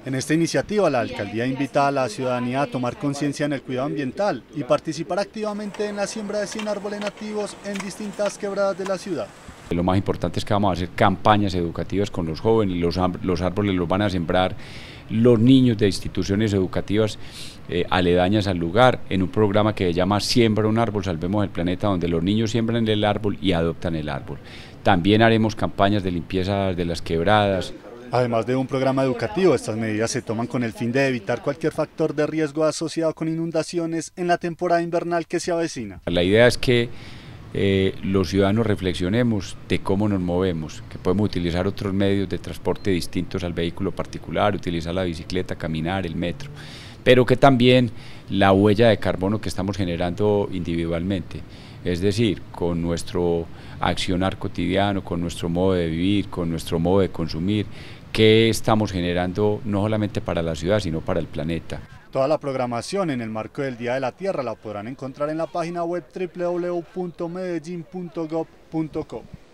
En esta iniciativa, la alcaldía invita a la ciudadanía a tomar conciencia en el cuidado ambiental y participar activamente en la siembra de 100 árboles nativos en distintas quebradas de la ciudad. Lo más importante es que vamos a hacer campañas educativas con los jóvenes, los árboles los van a sembrar los niños de instituciones educativas aledañas al lugar, en un programa que se llama Siembra un árbol, salvemos el planeta, donde los niños siembran el árbol y adoptan el árbol. También haremos campañas de limpieza de las quebradas. Además de un programa educativo, estas medidas se toman con el fin de evitar cualquier factor de riesgo asociado con inundaciones en la temporada invernal que se avecina. La idea es que los ciudadanos reflexionemos de cómo nos movemos, que podemos utilizar otros medios de transporte distintos al vehículo particular, utilizar la bicicleta, caminar, el metro, pero que también la huella de carbono que estamos generando individualmente, es decir, con nuestro accionar cotidiano, con nuestro modo de vivir, con nuestro modo de consumir, que estamos generando no solamente para la ciudad, sino para el planeta. Toda la programación en el marco del Día de la Tierra la podrán encontrar en la página web www.medellin.gov.co.